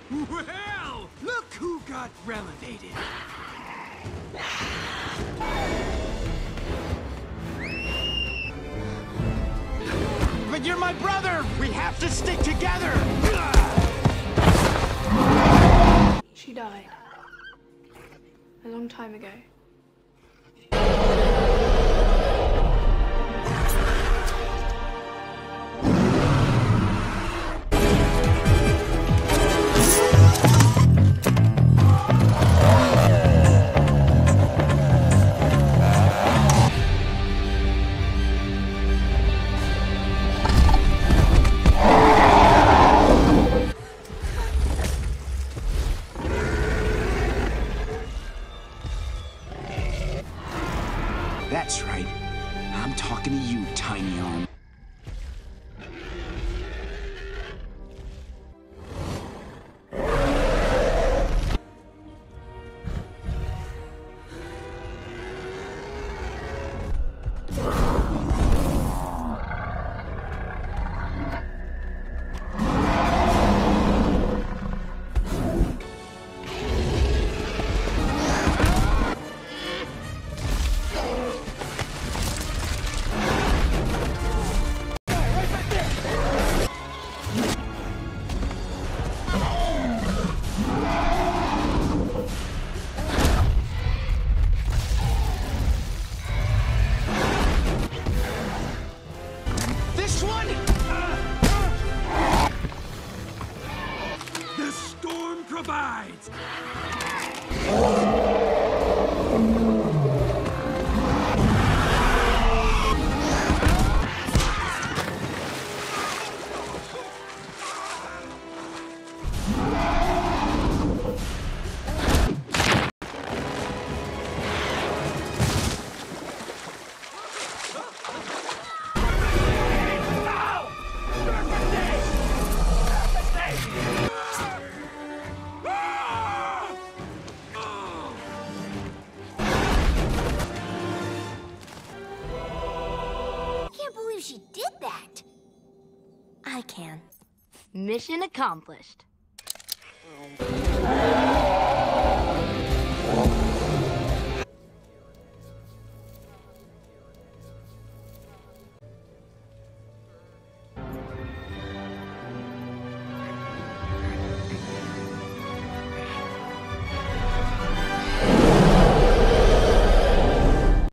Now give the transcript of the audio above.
Well, look who got relegated. But you're my brother! We have to stick together! She died. A long time ago. That's right. I'm talking to you, Tiny Arm. This one? The storm provides! She did that. I can. Mission accomplished.